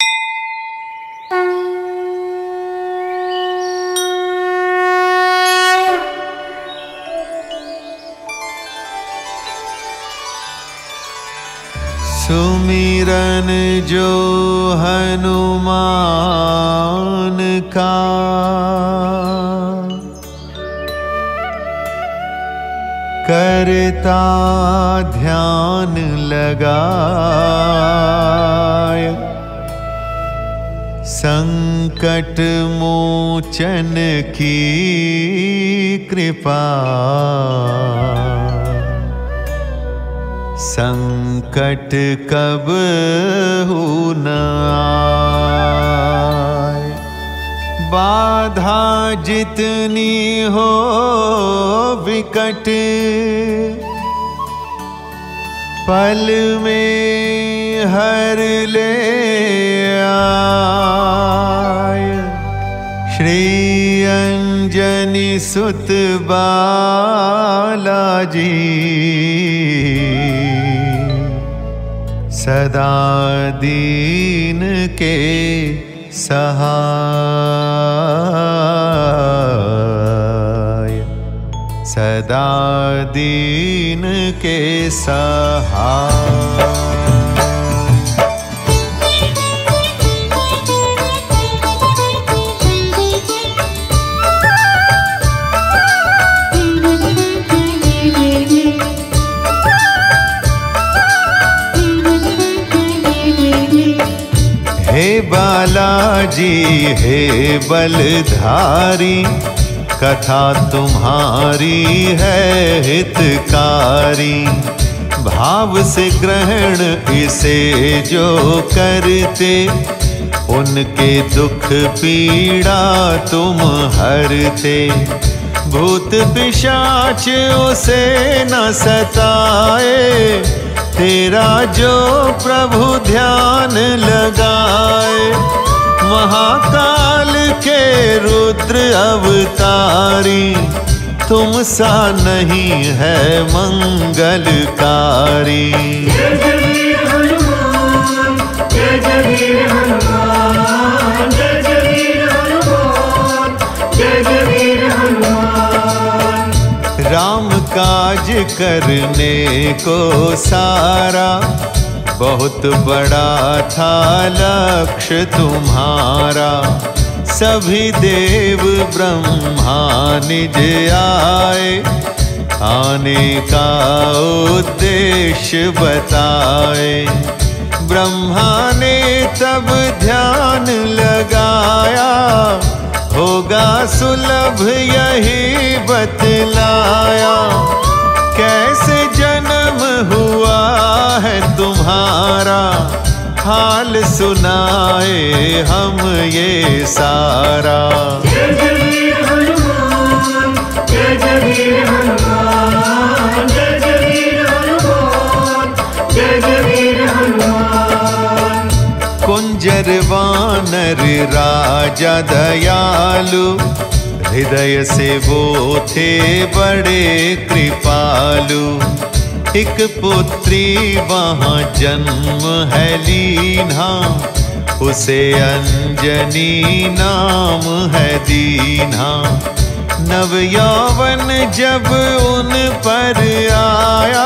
सुमिरन जो हनुमान का, करता ध्यान लगाय, संकट मोचन की कृपा, संकट कब न आए। बाधा जितनी हो विकट, पल में हर ले आए। श्री अंजनी सुत बालाजी, सदा दीन के सहाय, सदा दीन के सहाय। हे बालाजी हे बलधारी, कथा तुम्हारी है हितकारी। भाव से ग्रहण इसे जो करते, उनके दुख पीड़ा तुम हरते। भूत पिशाच उसे न सताए, तेरा जो प्रभु ध्यान लगाए। महाकाल के रुद्र अवतारी, तुम सा नहीं है मंगलकारी। जय जय वीर हनुमान, जय जय वीर हनुमान, जय जय वीर हनुमान, जय जय वीर हनुमान। राम काज करने को सारा, बहुत बड़ा था लक्ष्य तुम्हारा। सभी देव ब्रह्मा निज आए, आने का उद्देश्य बताए। ब्रह्मा ने तब ध्यान लगाया, होगा सुलभ यही बतलाया। कैसे जन्म हुआ है तुम्हारा, हाल सुनाए हम ये सारा। जय जय वीर हनुमान, जय जय वीर हनुमान, जय जय वीर हनुमान, जय जय वीर हनुमान। कुंजर वानर राजा दयालु, हृदय से वो थे बड़े कृपालु। एक पुत्री वहाँ जन्म है लीना, उसे अंजनी नाम है दीना। नव यौवन जब उन पर आया,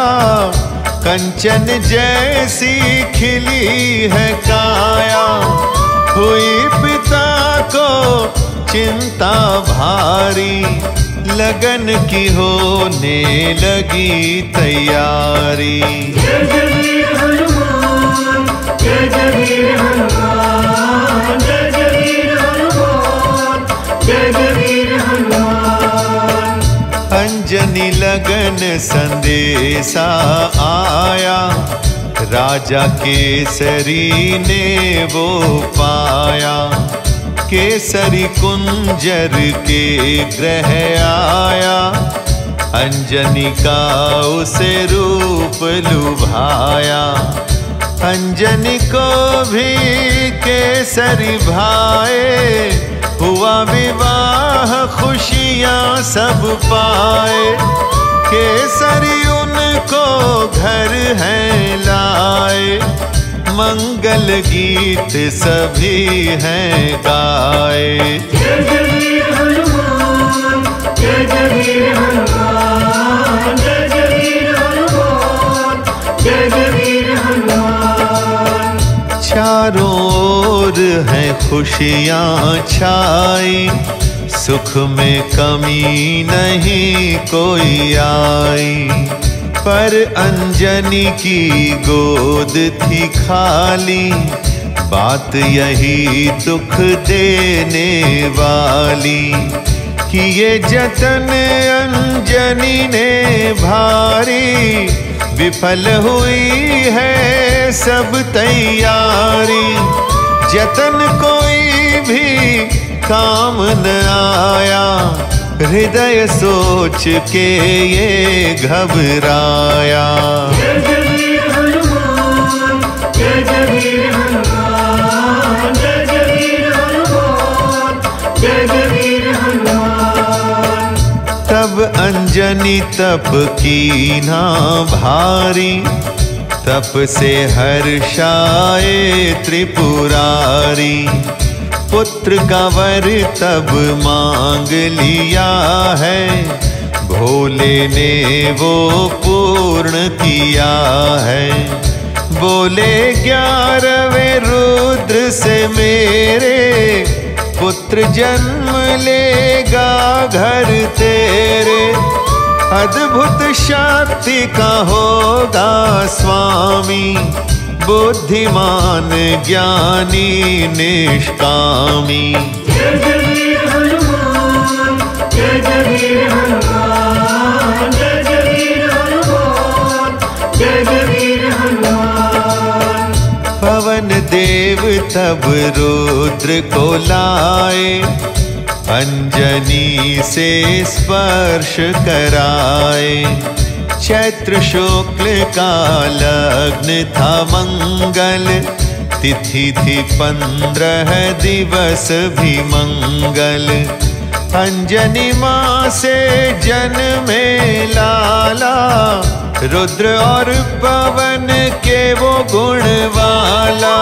कंचन जैसी खिली है काया। हुई पिता को चिंता भारी, लगन की होने लगी तैयारी। जय जय वीर हनुमान, जय जय वीर हनुमान, जय जय वीर हनुमान, जय जय वीर हनुमान। अंजनी लगन संदेशा आया, राजा केसरी ने वो पाया। केसरी कुंजर के ग्रह आया, अंजनी का उसे रूप लुभाया। अंजनी को भी केसरी भाए, हुआ विवाह खुशियाँ सब पाए। केसरी उनको घर है लाए, मंगल गीत सभी हैं गाए। जय जय वीर हनुमान, जय जय वीर हनुमान, जय जय वीर हनुमान, जय जय वीर हनुमान। चारों ओर है खुशियाँ छाई, सुख में कमी नहीं कोई आई। पर अंजनी की गोद थी खाली, बात यही दुख देने वाली। कि ये जतन अंजनी ने भारी, विफल हुई है सब तैयारी। जतन कोई भी काम न आया, हृदय सोच के ये घबराया। जय जय वीर हनुमान, जय जय वीर हनुमान, जय जय वीर हनुमान, जय जय वीर हनुमान। तब अंजनी तप की ना भारी, तप से हर्षाए त्रिपुरारी। पुत्र का वर तब मांग लिया है, भोले ने वो पूर्ण किया है। बोले 11वें रुद्र से मेरे, पुत्र जन्म लेगा घर तेरे। अद्भुत शक्ति का होगा स्वामी, बुद्धिमान ज्ञानी निष्कामी। जय जय वीर हनुमान, जय जय वीर हनुमान, जय जय वीर हनुमान, जय जय वीर हनुमान। पवन देव तब रुद्र को लाए, अंजनी से स्पर्श कराए। चैत्र शुक्ल का लग्न था मंगल, तिथि थी 15 दिवस भी मंगल। अंजनी माँ से जन्मे लाला, रुद्र और पवन के वो गुण वाला।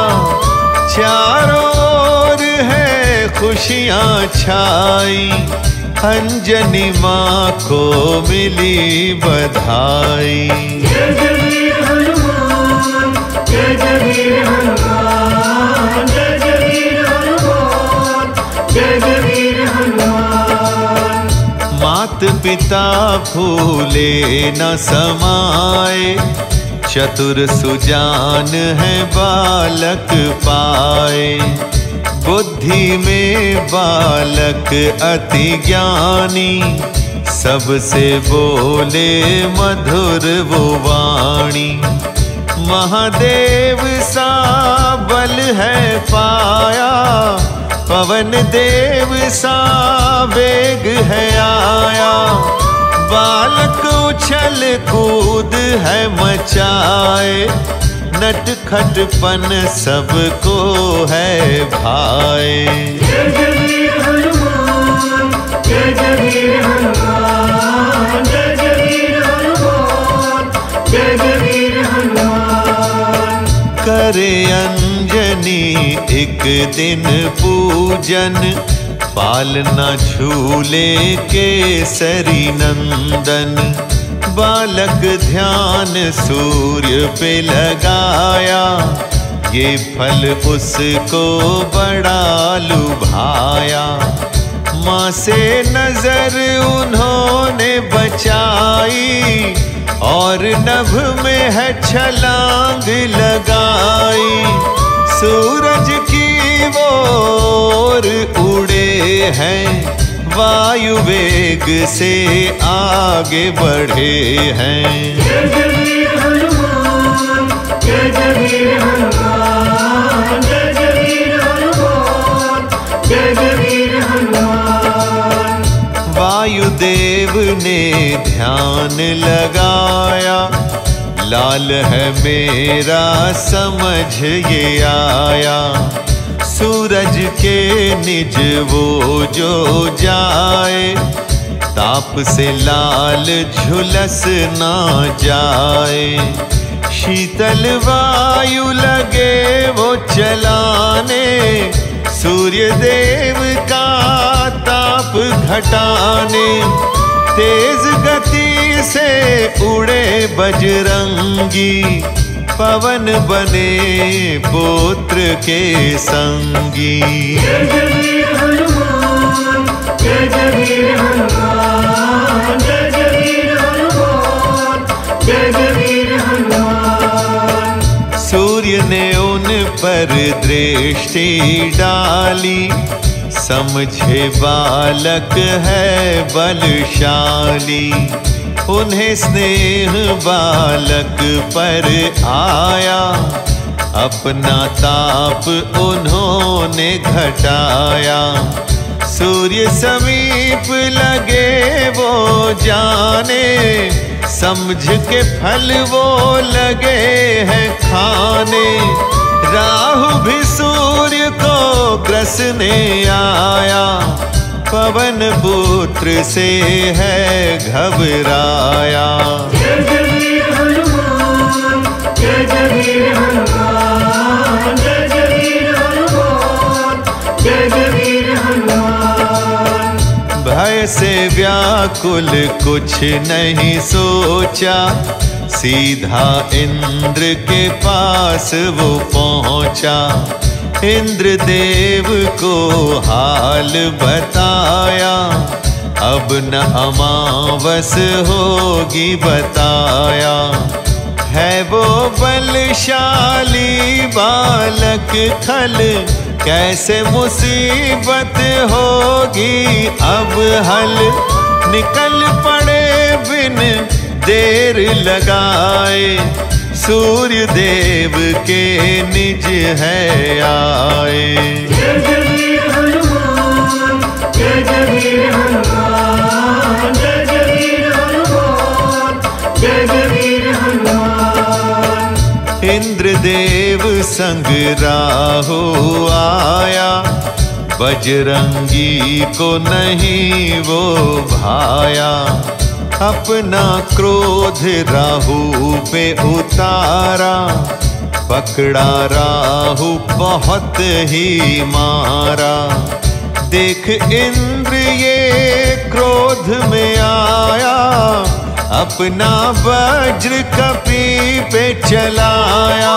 चारों ओर है खुशियाँ छाई, अंजनी माँ को मिली बधाई। जय जय वीर हनुमान, जय जय वीर हनुमान, जय जय वीर हनुमान, जय जय वीर हनुमान। मात पिता फूले न समाए, चतुर सुजान है बालक पाए। बुद्धि में बालक अति ज्ञानी, सबसे बोले मधुर वो वाणी। महादेव सा बल है पाया, पवन देव सा वेग है आया। बालक उछल कूद है मचाए, नटखटपन सबको है भाए। जय जय वीर हनुमान, जय जय वीर हनुमान, जय जय वीर हनुमान, जय जय वीर हनुमान। करे अंजनी एक दिन पूजन, पालना झूले केसरी नंदन। बालक ध्यान सूर्य पे लगाया, ये फल उसको बड़ा लुभाया। माँ से नजर उन्होंने बचाई, और नभ में है छलांग लगाई। सूरज की वो ओर उड़े हैं, वायु वेग से आगे बढ़े हैं। जय जय वीर हनुमान, जय जय वीर हनुमान, जय जय वीर हनुमान, जय जय वीर हनुमान। वायुदेव ने ध्यान लगाया, लाल है मेरा समझ ये आया। सूरज के निज वो जो जाए, ताप से लाल झुलस ना जाए। शीतल वायु लगे वो चलाने, सूर्य देव का ताप घटाने। तेज गति से उड़े बजरंगी, पवन बने पुत्र के संगी। जय जय वीर हनुमान, जय जय वीर हनुमान, जय जय वीर हनुमान, जय जय वीर हनुमान। सूर्य ने उन पर दृष्टि डाली, समझे बालक है बलशाली। उन्हें स्नेह बालक पर आया, अपना ताप उन्होंने घटाया। सूर्य समीप लगे वो जाने, समझ के फल वो लगे हैं खाने। राहु भी सूर्य को ग्रसने आया, पवन पुत्र से है घबराया। जय जय वीर हनुमान, जय जय वीर हनुमान, जय जय वीर हनुमान, जय जय वीर हनुमान। भय से व्याकुल कुछ नहीं सोचा, सीधा इंद्र के पास वो पहुंचा। इंद्र देव को हाल बताया, अब न अमावस होगी बताया। है वो बलशाली बालक खल, कैसे मुसीबत होगी अब हल। निकल पड़े बिन देर लगाए, सूर्य देव के निज है आए। जय जय वीर हनुमान, जय जय वीर हनुमान, जय जय वीर हनुमान, जय जय वीर हनुमान। इंद्रदेव संग राहु आया, बजरंगी को नहीं वो भाया। अपना क्रोध राहु पे उतारा, पकड़ा राहु बहुत ही मारा। देख इंद्र ये क्रोध में आया, अपना वज्र कपी पे चलाया।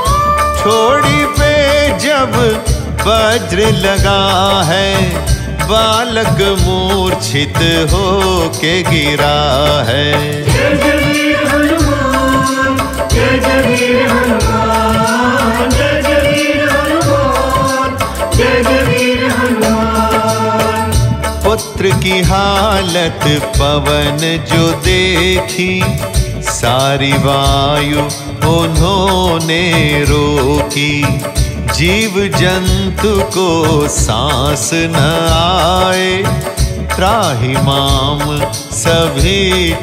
छोड़ी पे जब वज्र लगा है, बालक मूर्छित हो के गिरा है। जय जय वीर हनुमान, जय जय वीर हनुमान, जय जय वीर हनुमान, जय जय वीर हनुमान। पुत्र की हालत पवन जो देखी, सारी वायु उन्होंने रोकी। जीव जंतु को सांस न आए, त्राहि माम सभी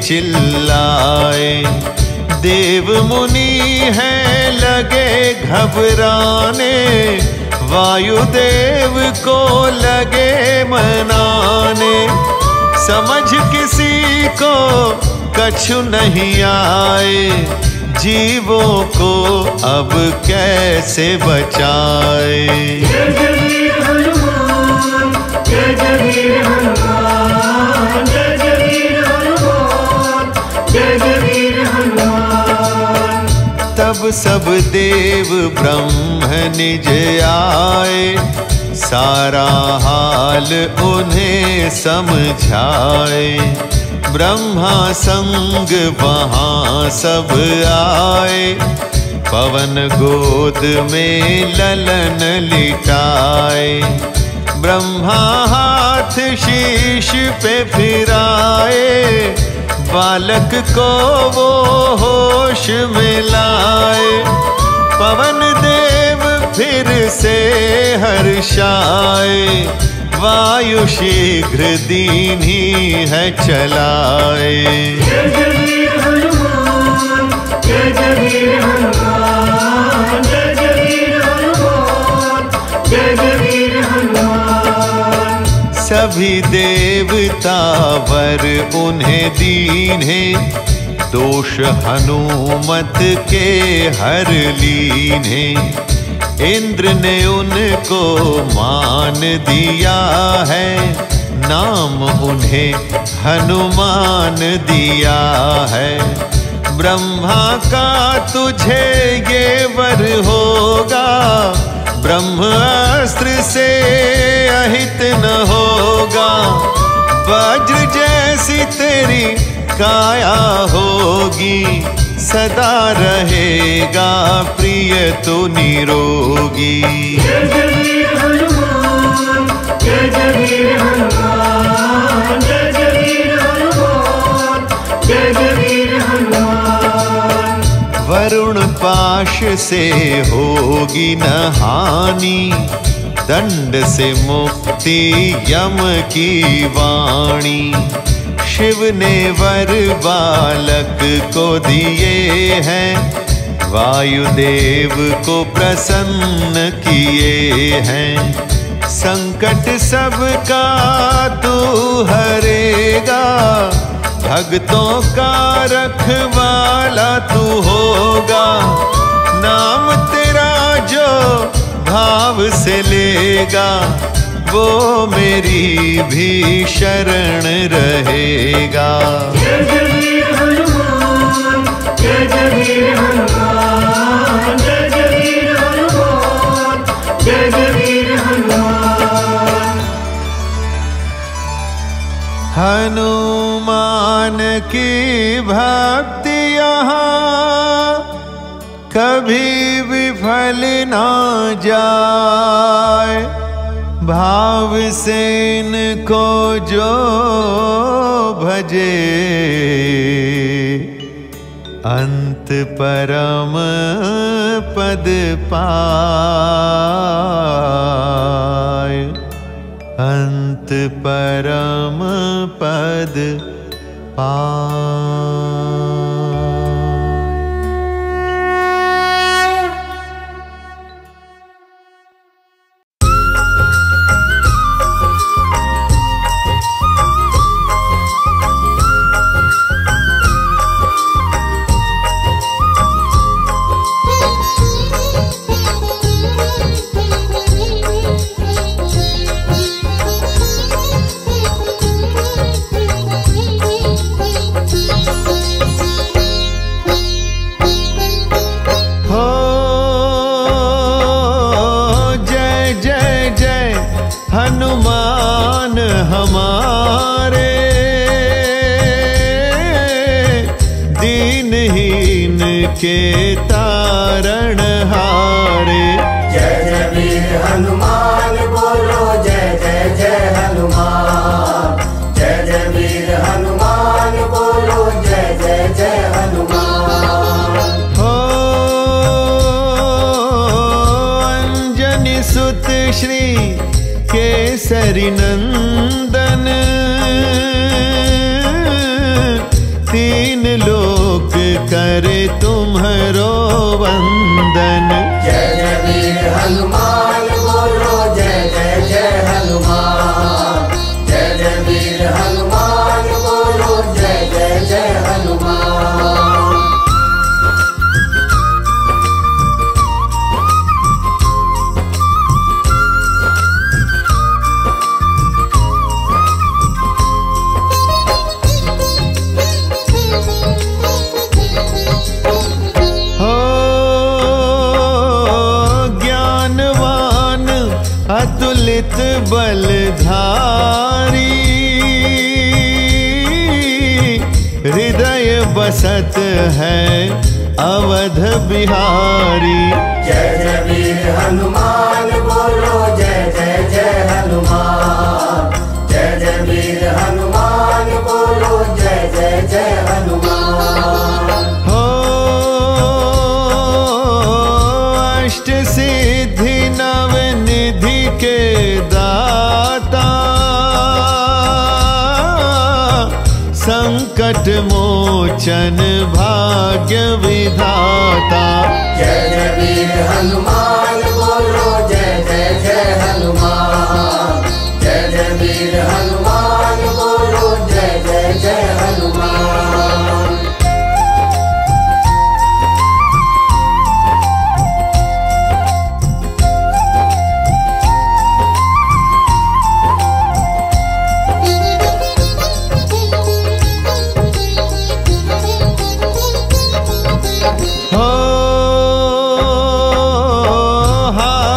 चिल्लाए। देव मुनि हैं लगे घबराने, वायुदेव को लगे मनाने। समझ किसी को कछु नहीं आए, जीवों को अब कैसे बचाए। जय जय वीर हनुमान, जय जय वीर हनुमान, जय जय वीर हनुमान, जय जय वीर हनुमान। तब सब देव ब्रह्म निज आए, सारा हाल उन्हें समझाए। ब्रह्मा संग वहाँ सब आए, पवन गोद में ललन लिटाए। ब्रह्मा हाथ शीश पे फिराए, बालक को वो होश में लाए। पवन देव फिर से हर्षाए, वायु शीघ्र दीन्ही है चलाए। जय जय वीर हनुमान, जय जय वीर हनुमान, जय जय वीर हनुमान, जय जय वीर हनुमान। सभी देवता वर उन्हें दीन्हे, दोष हनुमत के हर लीने, इंद्र ने उनको मान दिया है, नाम उन्हें हनुमान दिया है। ब्रह्मा का तुझे ये वर होगा, ब्रह्मास्त्र से अहित न होगा। वज्र जैसी तेरी काया होगी, सदा रहेगा प्रिय तो निरोगी। जय जय वीर हनुमान, जय जय वीर हनुमान, जय जय वीर हनुमान, जय जय वीर हनुमान। वरुण पाश से होगी न हानि, दंड से मुक्ति यम की वाणी। शिव ने वर बालक को दिए हैं, वायुदेव को प्रसन्न किए हैं। संकट सबका तू हरेगा, भक्तों का रखवाला तू होगा। नाम तेरा जो भाव से लेगा, वो मेरी भी शरण रहेगा। जय जय वीर हनुमान, जय जय वीर हनुमान, जय जय वीर हनुमान, जय जय वीर हनुमान। हनुमान की भक्ति यहाँ कभी विफल ना जाए, भाव से इनको जो भजे, अंत परम पद पाए, अंत परम पद पाए। हनुमान हमारे दीनहीन के तारण हारे। जय जय वीर हनुमान बोलो, जय जय जय हनुमान, जय जय वीर हनुमान बोलो, जय जय जय हनुमान। हो अंजनी सुत श्री केसरी नंदन, तीन लोक करे तुम्हारो वंदन। जय जय वीर हनुमान बोलो, जय जय जय हनुमान, जय जय वीर हनुमान बोलो, जय जय जय हनुमान। अतुलित बलधारी, हृदय बसत है अवध बिहारी। जय जय वीर हनुमान बोलो, जय जय जय हनुमान, जय जय वीर हनुमान बोलो, जय जय जय हनुमान। हो अष्ट सिद्धि नव निधि के दाता, संकट मोचन भाग्य विधाता। जय जय वीर हनुमान बोलो, जय जय जय हनुमान, जय जय वीर हनुमान बोलो, जय जय जय हनुमान।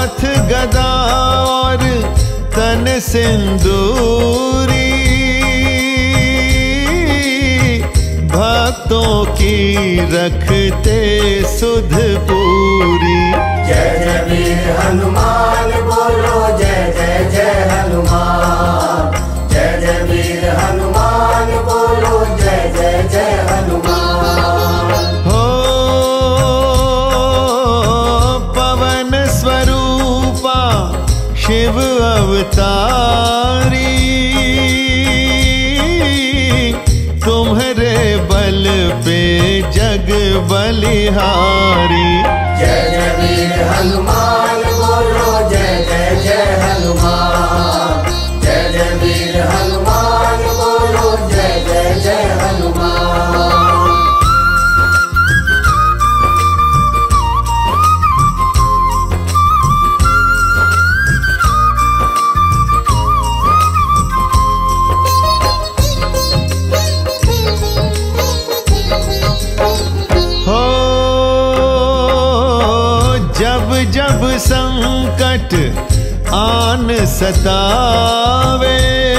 हाथ गदा और तन सिंदूरी, भक्तों की रखते सुध पूरी। जय जय वीर हनुमान बोलो जय जय जय हनुमान। जय जय वीर हनुमान बोलो जय जय जय हनुमान। हो पवन स्वरूपा शिव अवतारी, तुम्हारे बल पे जग बलिहारी। जय जय वीर हनुमान बोलो जय जय जय हनुमान। जय जय वीर हनुमान बोलो जय जय जय हनुमान। जब जब संकट आन सतावे,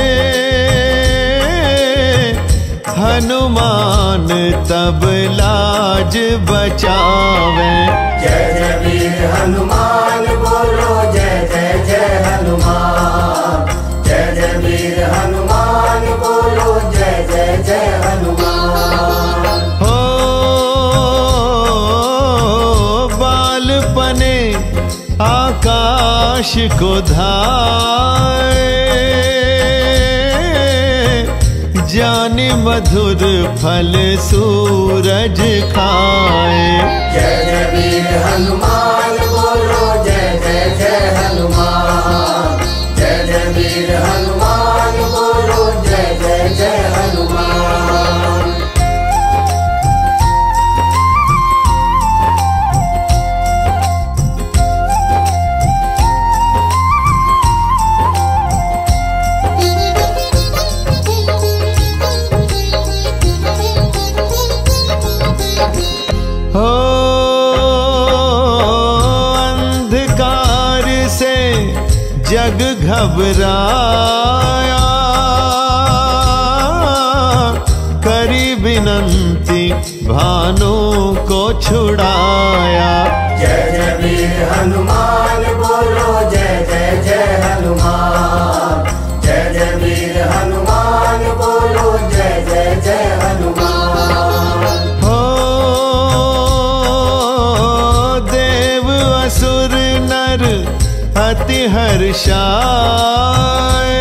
हनुमान तब लाज बचावे। जय जय वीर हनुमान बोलो जय जय जय हनुमान। जय जय वीर हनुमान बोलो जय जय जय हनुमान। हो बालपने आकाश को धाए, जाने मधुर फल सूरज खाए। जय जय वीर हनुमान बोलो जय जय जय हनुमान। जय जय वीर हनुमान बोलो जय जय जय हनुमान। हो अंधकार से जग घबराया, करी विनंती भानु को छुड़ाया। जय जय वीर हनुमान बोलो जय जय जय हनुमान। जय जय वीर हनुमान बोलो जय जय जय हनुमान। हो देव असुर नर अति हर्षाए,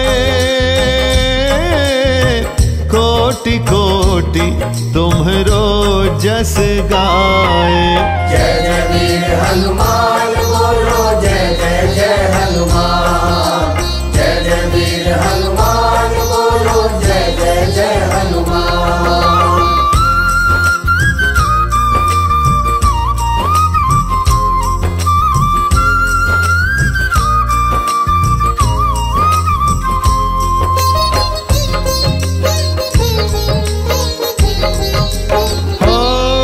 कोटि कोटि तुम्हरो जस गाए। जय जय वीर हनुमान बोलो जय जय जय हनुमान। जय जय वीर हनुमान बोलो जय जय जय हनुमान। हो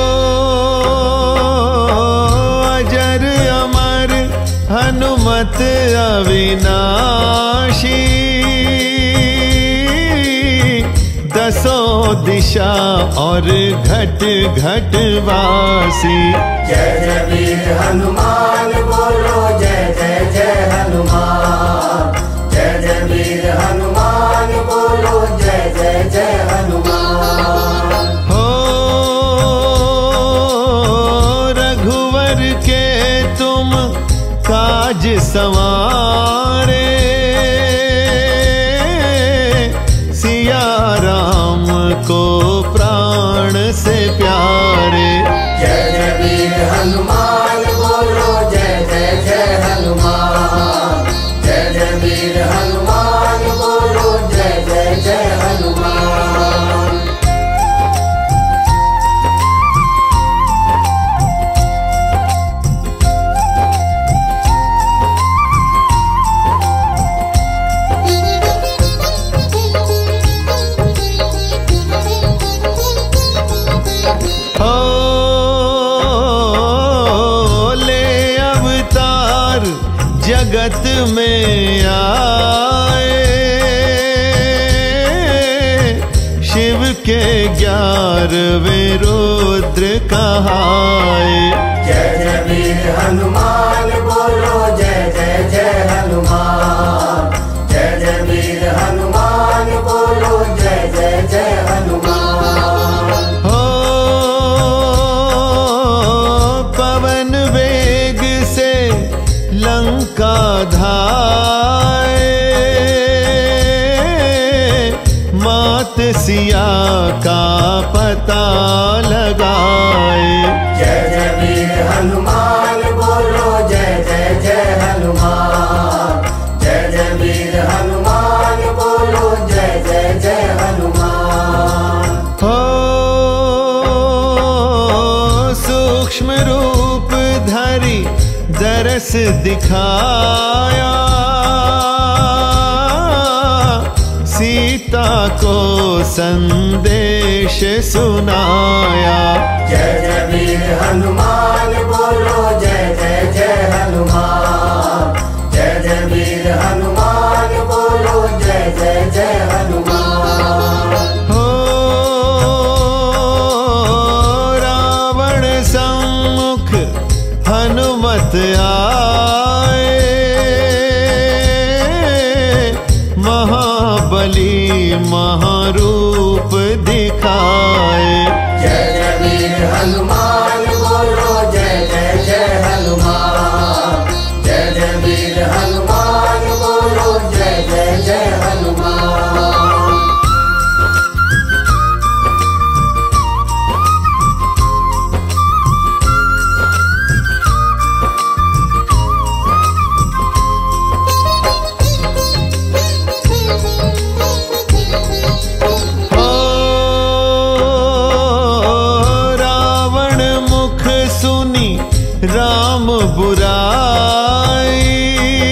अजर अमर हनुमत अविनाशी, दसों दिशा और घट घट वासी। जय जय वीर हनुमान बोलो जय जय जय हनुमान। जय जय वीर हनुमान बोलो जय जय जय हनुमान। हो रघुवर के तुम काज संवारे, सिया राम को प्राण से प्यारे। जय जय वीर हनुमान बोलो जय जय जय हनुमान। जय जय वीर हनुमान बोलो जय जय जय हनुमान। हो जगत में आए, शिव के 11वें रुद्र कहाए। जय जय वीर हनुमान बोलो जय जय जय हनुमान। जय जय वीर हनुमान बोलो जय जय जय हनुमान। हो पवन वेग से लंका धाए, मात सिया का पता लगाए। जय जय वीर हनुमान बोलो जय जय जय हनुमान। जय जय वीर हनुमान बोलो जय जय जय हनुमान। हो सूक्ष्म रूप धरि दरस दिखाया, सीता को संदेश सुनाया। जय जय वीर हनुमान बोलो जय जय जय हनुमान। जय जय वीर हनुमान बोलो जय जय जय हनुमान। हो रावण सम्मुख हनुमत आए, महाबली महारूप दिखाए। जय जय वीर हनुमान बोलो जय जय जय हनुमान। जय जय वीर हनुमान बोलो जय जय जय हनुमान। राम बुराई,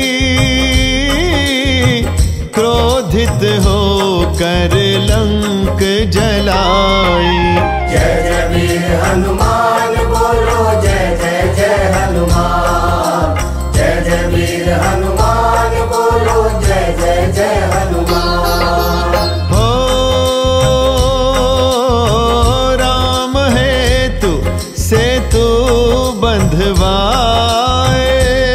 क्रोधित होकर लंक जलाई। जय जय वीर हनुमान बोलो जय जय जय हनुमान। जय जय वीर हनुमान बोलो जय जय जय हनुमान। हो राम हेतु सेतु बंधवाए,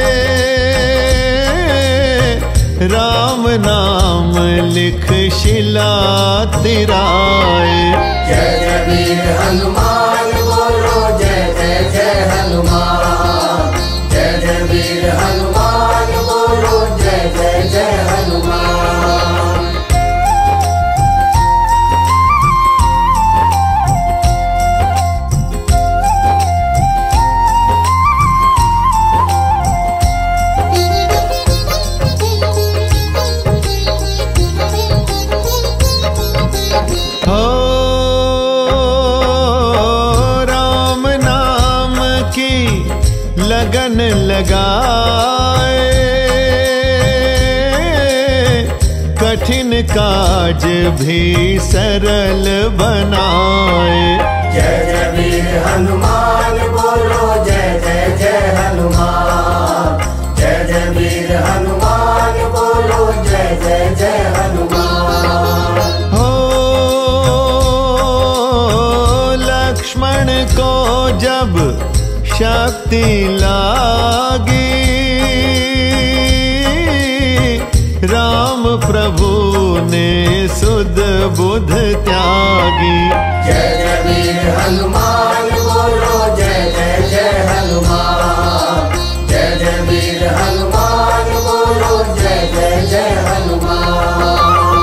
राम नाम लिख शिला तिराए। जय जय वीर हनुमान बोलो जय जय जय हनुमान। जय जय वीर हनुमान बोलो जय जय जय हनुमान। हो राम नाम की लगन लगाए, कठिन काज भी सरल बनाए। जय जय वीर हनुमान बोलो जय जय जय हनुमान। जय जय वीर हनुमान बोलो जय जय जय हनुमान। हो लक्ष्मण को जब शक्ति लागी, राम प्रभु ने सुध बुध त्यागी। जय जय वीर हनुमान बोलो जय जय जय हनुमान। जय जय वीर हनुमान बोलो जय जय जय हनुमान।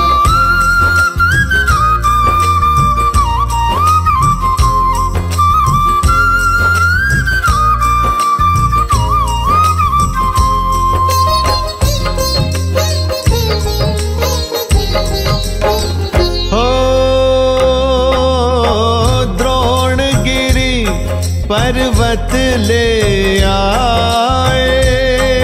पर्वत ले आए,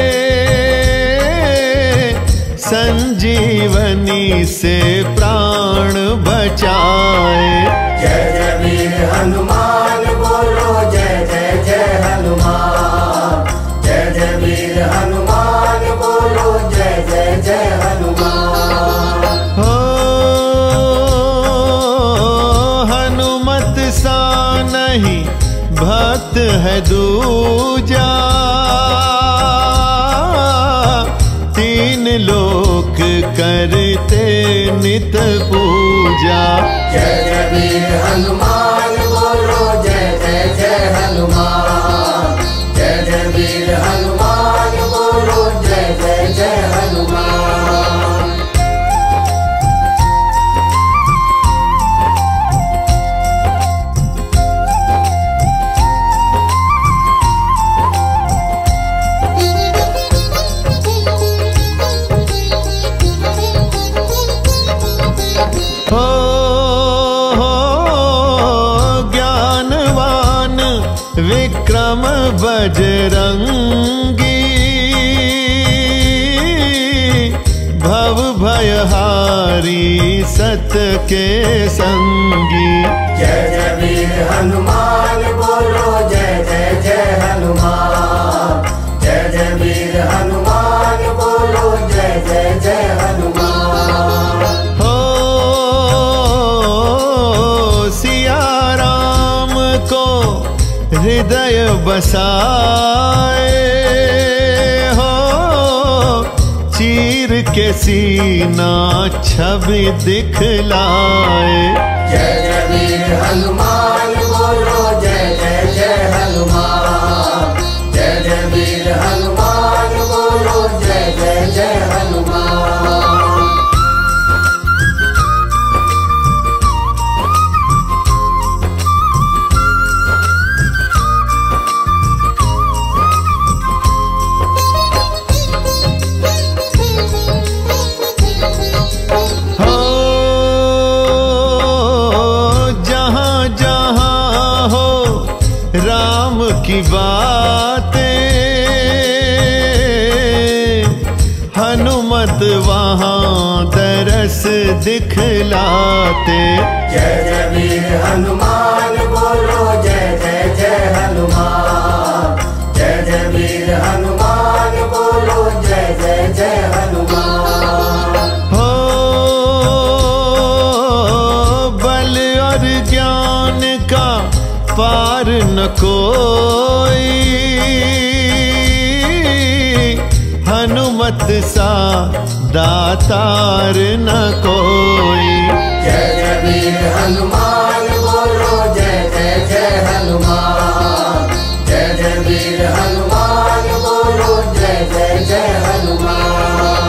संजीवनी से प्राण बचाए। जय जय वीर हनुमान बोलो जय जय जय हनुमान। जय जय वीर हनुमान भक्त है दूजा, तीन लोक करते नित पूजा। जय जय वीर हनुमान बोलो जय जय जय हनुमान। जय जय वीर हनुमान बोलो जय जय जय हनुमान। ज्ञानवान विक्रम बजरंगी, भव भयहारी सत के संगी। जय जय वीर हनुमान बोलो जय जय जय हनुमान। जय जय वीर हनुमान बोलो जय जय जय हनुमान। हृदय बसाए हो, चीर के सीना छवि दिखलाए। जय जय वीर हनुमान बोलो जय जय जय हनुमान। जय जय वीर हनुमान बोलो जय जय जय हनुमान। राम की बातें, हनुमत वहाँ दरस दिखलाते। जय जय वीर हनुमान बोलो जय जय जय हनुमान। जय जय वीर हनुमान बोलो जय जय जय हनुमान। हो बल और ज्ञान का पार न कोई, हनुमत सा दातार न कोई। जय जय वीर हनुमान बोलो जय जय जय हनुमान। जय जय वीर हनुमान बोलो जय जय जय हनुमान।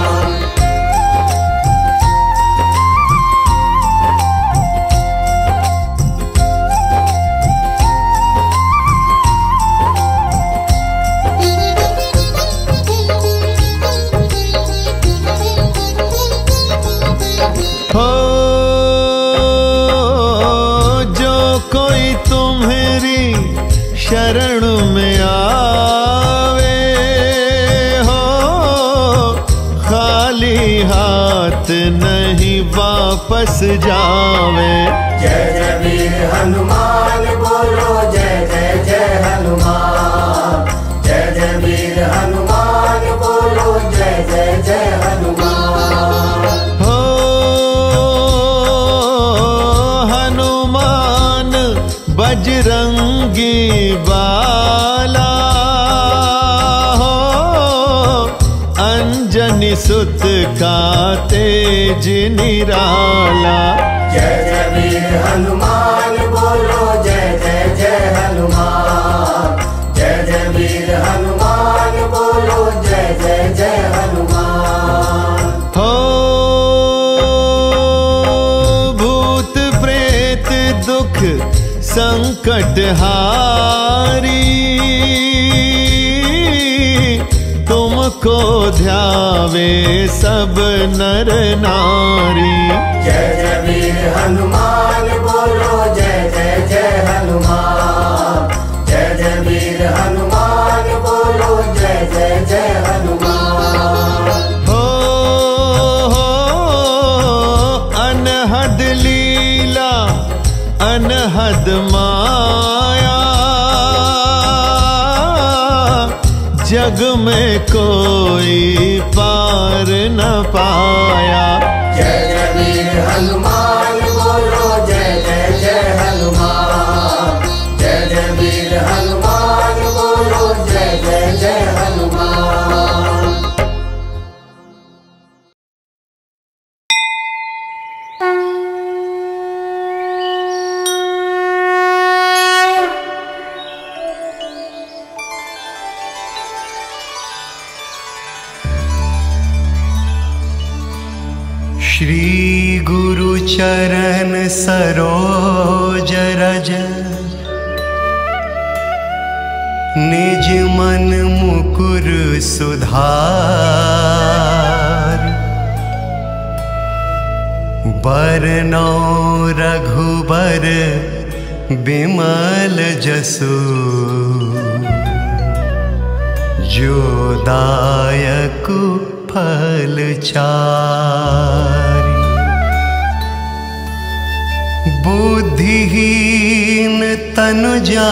हो जो कोई तुम्हारी शरण में आवे हो, खाली हाथ नहीं वापस जावे। जय जय वीर हनुमान बोलो जय जय जय हनुमान। जय जय वीर हनुमान बोलो जय जय जय हनुमान। बजरंगी बाला हो, अंजनी सुत का तेज निराला। जय जय वीर हनुमान बोलो जय जय जय हनुमान। जय जय वीर हनुमान बोलो जय जय जय हनुमान। हो भूत प्रेत दुख संकट हारी, तुमको ध्यावे सब नर नारी। जय जय वीर हनुमान बोलो जय जय जय हनुमान। जय जय वीर हनुमान बोलो जय जय जय हनुमान। हो अनहद लीला अनहद माया, जग में कोई पार न पाया। जय जय वीर हनुमान बोलो जय जय जय हनुमान। जय जय वीर श्री गुरु चरण सरोज रज निज मन मुकुर सुधार। बरनौ रघुबर बिमल जसु जो दायक फल चारि। बुद्धिहीन तनु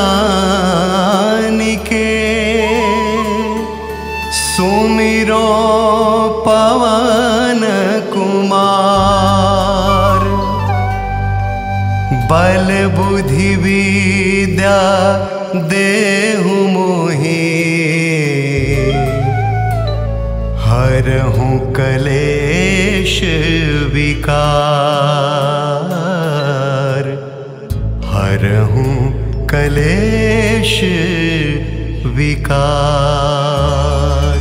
जानिके सुमिरो पवन कुमार। बल बुद्धि विद्या देहु मोहि हरहु कलेश विकार। हरहु कलेश विकार।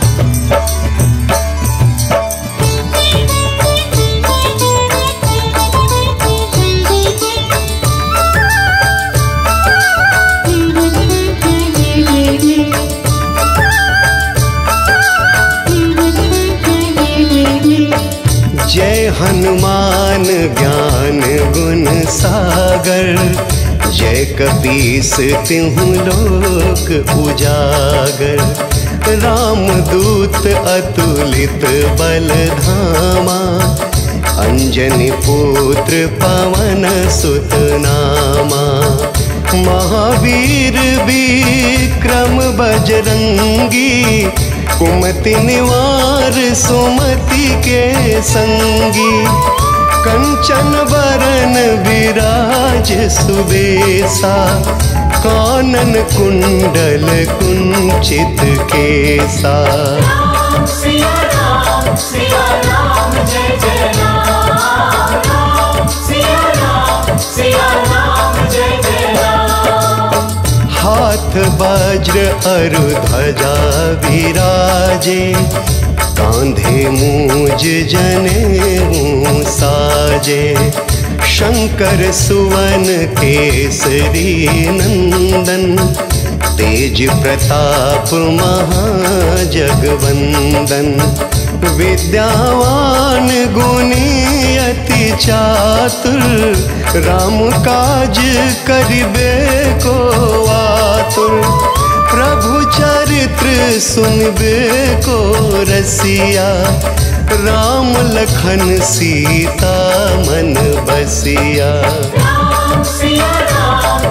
जय हनुमान ज्ञान गुण सागर। जय कपीस तिहु लोक उजागर। रामदूत अतुलित बल धामा। अंजनी पुत्र पवन सुत नामा। महावीर विक्रम बजरंगी। कुमति निवार सुमति के संगी। कंचन बरन विराज सुबेसा। कानन कुंडल कुंचित केसा। राम सिया राम जय जय राम। राम सिया राम जय जय राम। हाथ वज्र अरु ध्वजा विराजे। कांधे मूज जनेऊ साजे। शंकर सुवन केसरी नंदन। तेज प्रताप महाजगवंदन। विद्यावान गुणी अति चातुर। राम काज करिबे को आतुर। प्रभु चरित्र सुनबे को रसिया। राम लखन सीता मन बसिया। राम सिया राम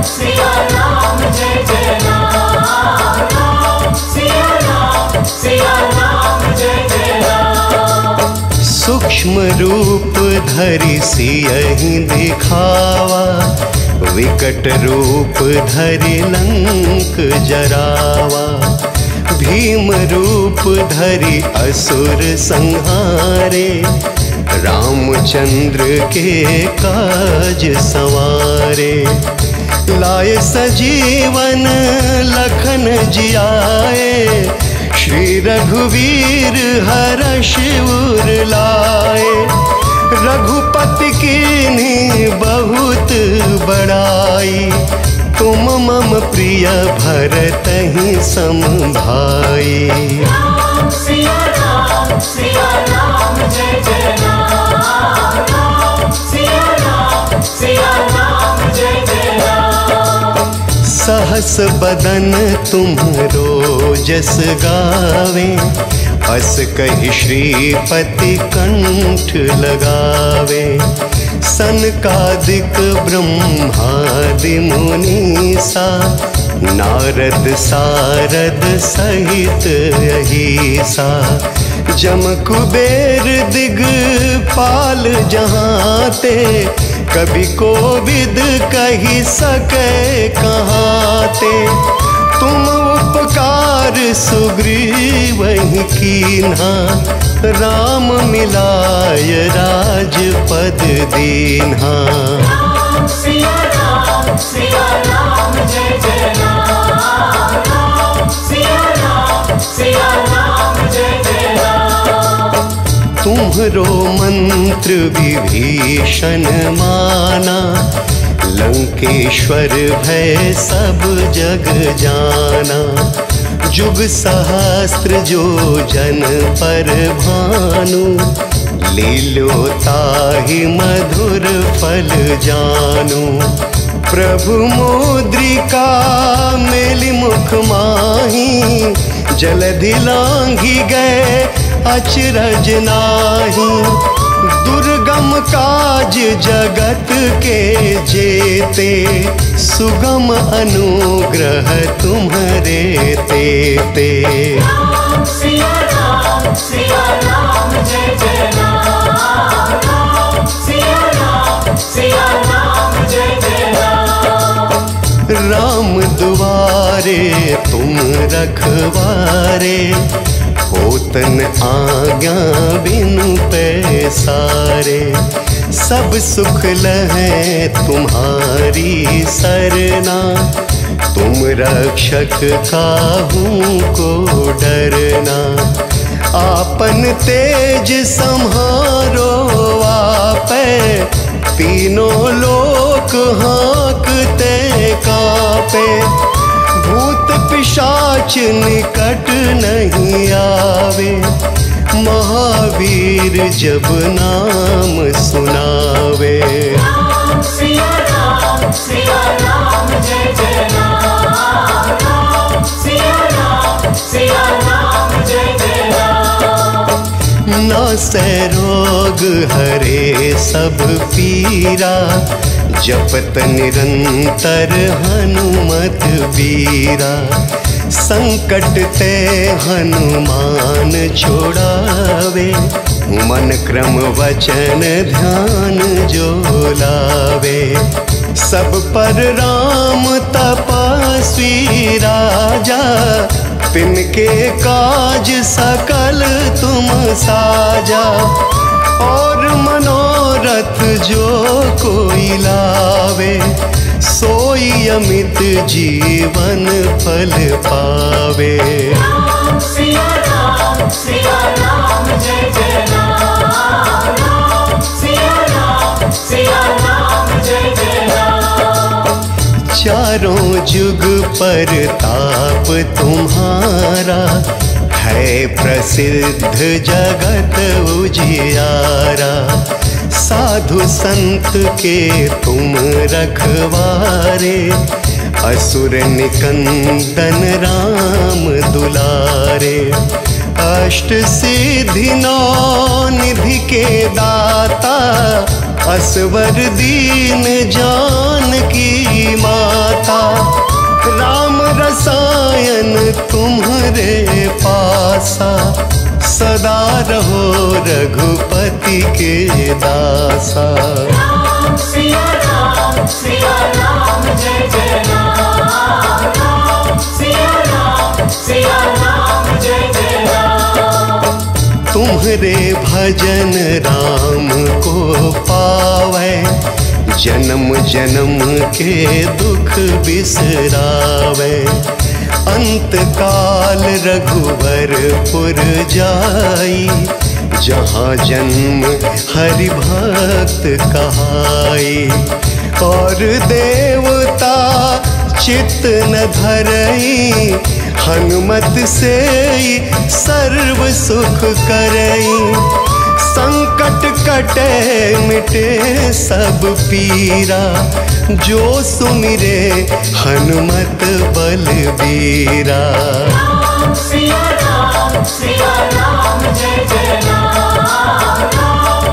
जय जय राम। राम सिया राम जय जय राम। सूक्ष्म रूप धरि सियहि दिखावा। विकट रूप धरि लंक जरावा। भीम रूप धरि असुर संहारे। रामचंद्र के काज सवारे। लाए सजीवन लखन जियाए। श्री रघुवीर हर्ष उर लाए। रघुपति कीन्ही बहुत बड़ाई। तुम मम प्रिय भरतहि सम भाई। राम सिया राम जय जय राम। राम सिया राम जय जय राम। सहस बदन तुम्हरो जस गावे। अस कहि श्रीपति कंठ लगावे। सनकादिक ब्रह्मादि मुनीसा। नारद सारद सहित अहिसा। जम कुबेर दिगपाल जहाते। कभी कोविद कहि सके कहाते। तुम उपकार सुग्रीवहि कीन्हा। राम मिलाय राजपद दीन्हा। राम सिया राम जय जय राम। राम सिया राम जय जय राम। तुम्हरो मंत्र विभीषण माना, लंकेश्वर भय सब जग जाना। जुग सहस्त्र जो जन पर भानु, लीलो ताहि मधुर फल जानु। प्रभु मुद्रिका मेलि मुख माही, जलधि लांघि गए अचरज नाही। दुर्गम काज जगत के जेते, सुगम अनुग्रह तुम्हारे तेते। राम सिया राम जय जय राम। राम सिया राम जय जय राम। राम दुआरे तुम रखवारे, होतन आज्ञा बिनु पैसारे। सब सुख लहै तुम्हारी सरना, तुम रक्षक काहू को डरना। आपन तेज सम्हारो आपै, तीनों लोक हाँकते कापे। भूत पिशाच निकट नहीं आवे, महावीर जब नाम सुनावे। राम सिया राम जय जय राम। राम सिया राम जय जय राम। नासै रोग हरे सब पीरा, जपत निरंतर हनुमत बीरा। संकट ते हनुमान छोड़ावे, मन क्रम वचन ध्यान जो लावे। सब पर राम तपस्वी राजा, तिनके काज सकल तुम साजा। और मनोरथ जो कोई लावे, सोई अमित जीवन फल पावे। राम सिया राम जय जय राम। राम सिया राम जय जय राम। चारों जुग पर ताप तुम्हारा, है प्रसिद्ध जगत उजियारा। साधु संत के तुम रखवारे, असुर निकंदन राम दुलारे। अष्ट सिद्धि नौ निधि के दाता, असवर दीन जानकी माता। राम रसायन तुम्हारे पासा, सदा रहो रघुपति के दासा। राम सिया राम जय जय राम। राम सिया राम जय जय राम। तुम्हारे भजन राम को पावै, जन्म जन्म के दुख बिसरावे। अंत काल रघुवरपुर जाई, जहाँ जन्म हरि भक्त कहाई। और देवता चित्त न धरई, हनुमत से सर्व सुख करई। संकट कटे मिटे सब पीरा, जो सुमिरे हनुमत बलबीरा। राम सिया राम जय जय राम। राम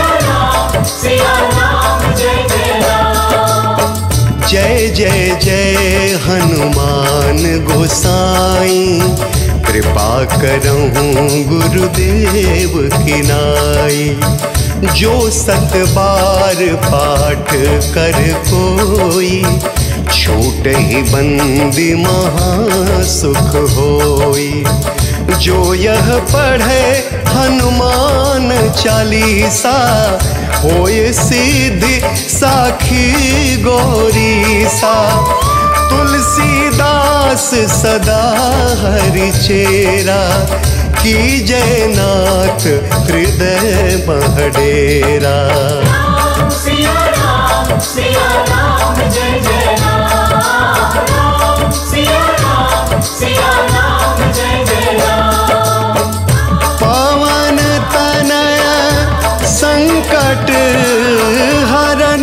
सिया राम जय जय राम। जय जय जय हनुमान गोसाई, कृपा करहूँ गुरुदेव की नाई। जो सत बार पाठ कर कोई, छूट ही बंदी महासुख होई। जो यह पढ़े हनुमान चालीसा, होए सिद्धि साखी गौरीसा। तुलसीदास सदा हरि चेरा, कीजय नाथ हृदय महडेरा। सिया राम जय जय राम, सिया राम जय जय राम। पवन तनय संकट हरन,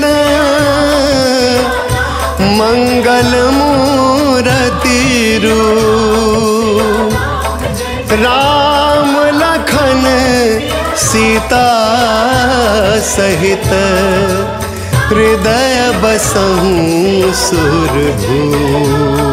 मंगल मूरति रूप। राम लखन सीता सहित, हृदय बसहु सुरभूप।